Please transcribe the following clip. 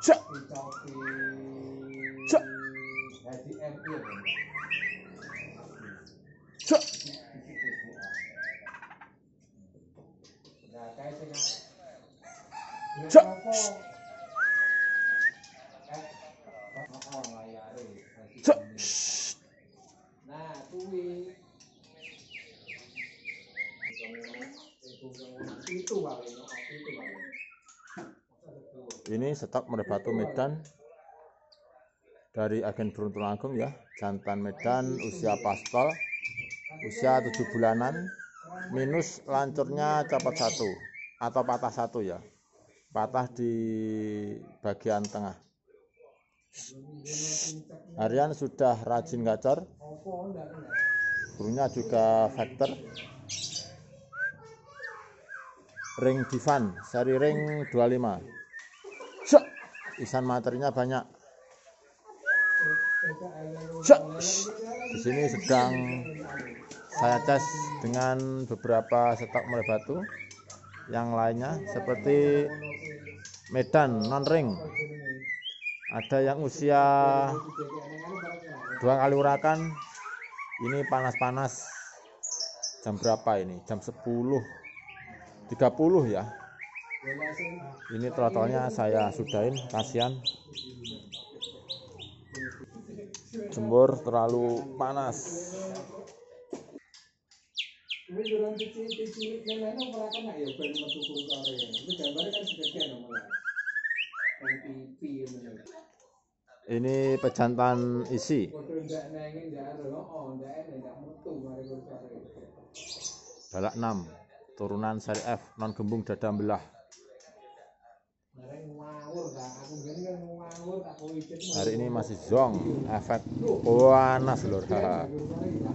Cak. Cak. Cak. Cak. Cak. Ini stok murai batu Medan dari agen Beruntung Agung ya, jantan Medan, usia paspal, usia 7 bulanan, minus lancurnya copot 1 atau patah 1 ya, patah di bagian tengah. Harian sudah rajin gacor, burungnya juga factor, ring divan seri ring 25. Isan materinya banyak. Di sini sedang saya tes dengan beberapa stok murai batu yang lainnya seperti Medan non ring. Ada yang usia 2 kali urakan. Ini panas-panas. Jam berapa ini? Jam 10.30 ya. Ini trotolnya saya sudahin, kasihan jemur terlalu panas. Ini pejantan isi balak 6 turunan seri F, non gembung dada belah. Hari ini masih zong, efek panas lur.